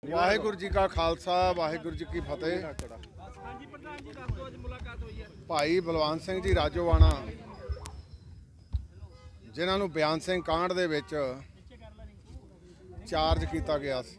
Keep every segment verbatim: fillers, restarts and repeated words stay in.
वाहिगुरू जी का खालसा वाहिगुरू जी की फतेह। भाई बलवंत सिंह जी राजोवाणा जिन्हां नूं बयान सिंह कांड दे विच चार्ज किया गया सी।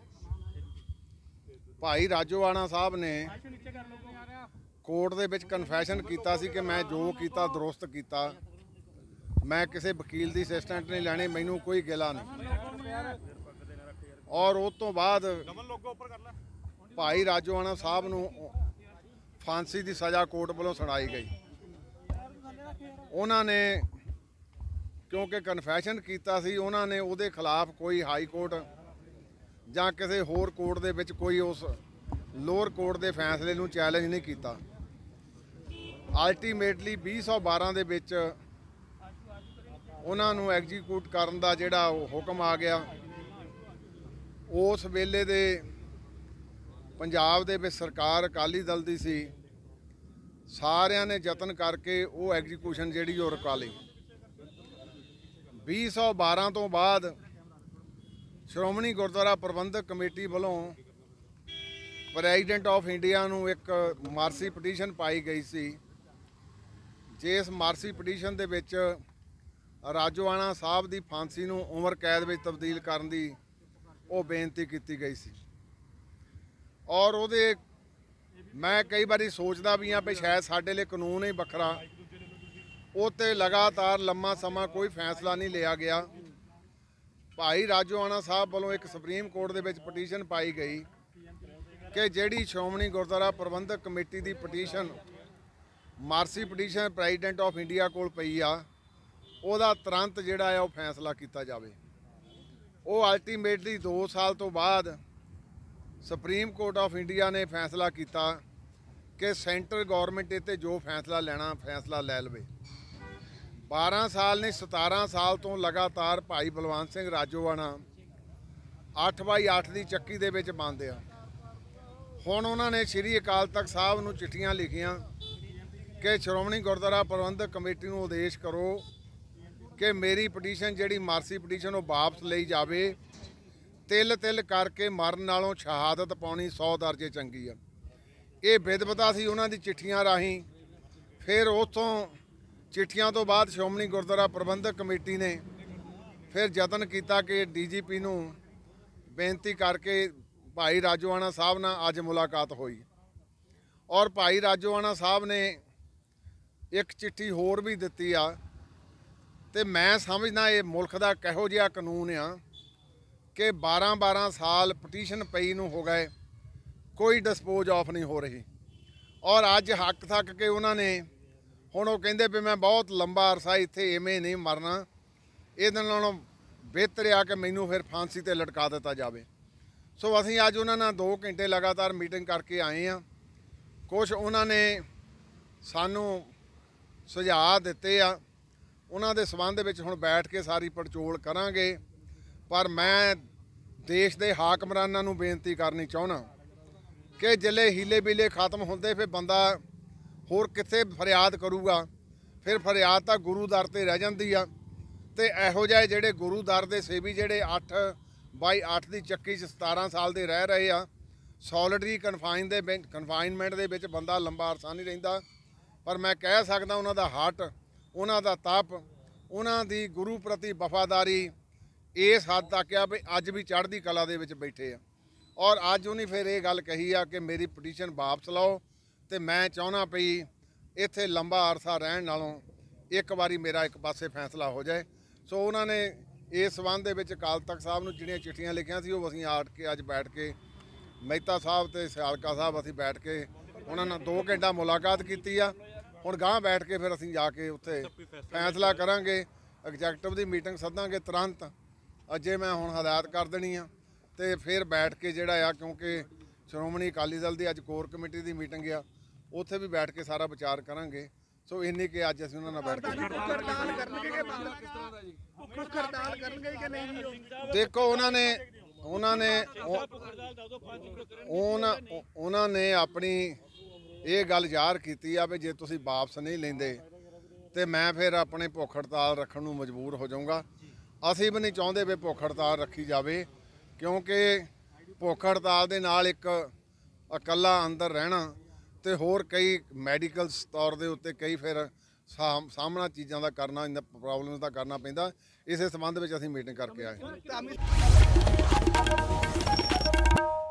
भाई राजोवाणा साहब ने कोर्ट दे विच कन्फैशन किया सी कि मैं जो किया दुरुस्त किया, मैं किसी वकील की असिस्टेंट नहीं लैनी, मैनू कोई गिला नहीं। और उस तो बाद भाई राजोवाणा साहब नूं फांसी की सज़ा कोर्ट वालों सुनाई गई। उन्होंने क्योंकि कन्फैशन किया सी, उन्होंने उहदे खिलाफ कोई हाई कोर्ट जां किसी होर कोर्ट दे विच कोई उस लोअर कोर्ट के फैसले नूं चैलेंज नहीं किया। अल्टीमेटली बीस सौ बारह दे विच उन्हां नूं एग्जीक्यूट करन दा जिहड़ा हुक्म आ गया। उस वेले दे पंजाब दे विच सरकार अकाली दल दी सी, सारियां ने यतन करके वो एग्जीक्यूशन जिहड़ी वो रुका लई। बीस सौ बारह तो बाद श्रोमणी गुरुद्वारा प्रबंधक कमेटी वालों प्रेजिडेंट ऑफ इंडिया नूं एक मार्सी पटीशन पाई गई सी, जिस मार्सी पटीशन दे विच राजोवाणा साहब की फांसी नूं उम्र कैद में तब्दील करन दी वो बेनती की गई सी। और उहदे मैं कई बारी सोचदा भी हाँ भी शायद साडे लिए कानून ही वखरा, उत्ते लगातार लम्मा समा कोई फैसला नहीं लिया गया। भाई राजोवाणा साहब वालों एक सुप्रीम कोर्ट दे विच पटीशन पाई गई कि जिहड़ी श्रोमणी गुरुद्वारा प्रबंधक कमेटी की petition mercy petition president of India कोल पई आ, उहदा तुरंत जिहड़ा है वो फैसला किया जाए। वो अल्टीमेटली दो साल तो बाद सुप्रीम कोर्ट ऑफ इंडिया ने फैसला किया कि सेंट्रल गौरमेंट इत्ते जो फैसला लेना फैसला लै लवे। बारह साल ने सतारह साल तो लगातार भाई बलवंत सिंह राजोवाणा अठ बाई अठ की चक्की दे विच बंद आ। हुण उन्होंने श्री अकाल तख्त साहब नूं चिट्ठियां लिखियां कि श्रोमणी गुरुद्वारा प्रबंधक कमेटी नूं आदेश करो कि मेरी पटीशन जिहड़ी मार्सी पटीशन वो वापस लई जावे। तिल तिल करके मरन नालों शहादत पाउणी सौ दर्जे चंगी आ। ये विदवता सी उन्हां दी चिट्ठियां राहीं। फिर उत्थों चिट्ठियां तो बाद श्रोमणी गुरुद्वारा प्रबंधक कमेटी ने फिर यतन किया कि डी जी पी नूं बेनती करके भाई राजोवाणा साहब नाल अज मुलाकात हुई। और भाई राजोवाणा साहब ने एक चिट्ठी होर भी दित्ती आ। ते मैं समझना ये मुल्क का किहो जिहा कानून आ कि बारह बारह साल पटीशन पई नूं हो गए, कोई डिस्पोज ऑफ नहीं हो रही। और अज हक थक के उन्होंने हुण वो कहिंदे भी मैं बहुत लंबा अरसा इत्थे इवें नहीं मरना, इहदे नालों बेहतर आ कि मैनूं फिर फांसी ते लटका दिता जाए। सो असीं अज उन्हां नाल दो घंटे लगातार मीटिंग करके आए हैं। कुछ उन्होंने सानूं सुझाव दिते आ, उन्हां दे संबंध विच हुण बैठ के सारी पड़चोल करांगे। पर मैं देश के हाकमरानां नूं बेनती करनी चाहुंदा कि जिले हीले बीले खत्म होंदे फिर बंदा होर कित्थे फरियाद करूगा। फिर फरियाद तो गुरु दर ते रह जांदी आ। ते इहो जिहे जिहड़े गुरु दर दे सेवी जिहड़े अठ बाई अठ की चक्की च सतारह साल दे रह रहे आ, सॉलिडरी कन्फाइन दे कन्फाइनमेंट दे विच बंदा लंबा अरसा नहीं रहिंदा। पर मैं कह सकदा उन्हां दा हट, उन्हां दा तप, उन्हां दी गुरु प्रति वफादारी इस हद तक आ भी अज भी चढ़दी कला दे विच बैठे आ। और अज उन्हें फिर ये गल कही आ कि मेरी पटीशन वापस लाओ। तो मैं चाहना पई इत्थे लंबा अरसा रहन नालों एक बारी मेरा एक पासे फैसला हो जाए। सो उन्होंने इस संबंध दे विच अकाल तख्त साहब नूं जिहड़ियां चिट्ठियां लिखियां सी वो असीं आट के अज बैठ के मेहता साहब ते सियालका साहब असीं बैठ के उन्हां नाल दो घंटा मुलाकात कीती आ। हुण गांह बैठ के फिर असीं जाके उत्थे फैसला करांगे। एग्जैक्टिव की मीटिंग सदांगे तुरंत, अजे मैं हुण हदायत कर देनी आ। तो फिर बैठ के जिहड़ा आ, क्योंकि श्रोमणी अकाली दल की अज कोर कमेटी की मीटिंग आ, उत्थे भी बैठ के सारा विचार करांगे। सो इन्नी कि अज असीं उन्हां नाल बैठ के देखो उन्होंने उन्होंने उन्होंने अपनी ये गल ज़ाहिर की भी जे तुसीं वापस नहीं लेंदे तो मैं फिर अपने भुख हड़ताल रखने नूं मजबूर हो जाऊँगा। असीं भी नहीं चाहुंदे भी भुख हड़ताल रखी जाए, क्योंकि ਭੁੱਖ ਹੜਤਾਲ ਦੇ ਨਾਲ ਇੱਕ ਇਕੱਲਾ ਅੰਦਰ ਰਹਿਣਾ ਤੇ ਹੋਰ ਕਈ ਮੈਡੀਕਲ ਤੌਰ ਦੇ ਉੱਤੇ ਕਈ ਫਿਰ ਸਾਹਮ- ਸਾਹਮਣਾ ਚੀਜ਼ਾਂ ਦਾ ਕਰਨਾ, ਇਹਨਾਂ ਪ੍ਰੋਬਲਮਸ ਦਾ ਕਰਨਾ ਪੈਂਦਾ। ਇਸੇ ਸੰਬੰਧ ਵਿੱਚ ਅਸੀਂ ਮੀਟਿੰਗ ਕਰਕੇ ਆਏ।